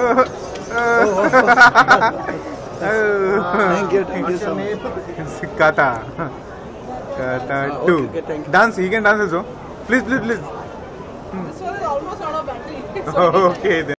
Thank you so much. Kata. Kata 2. Okay, thank you. Dance, he can dance also. Please. This one is almost out of battery. Okay then.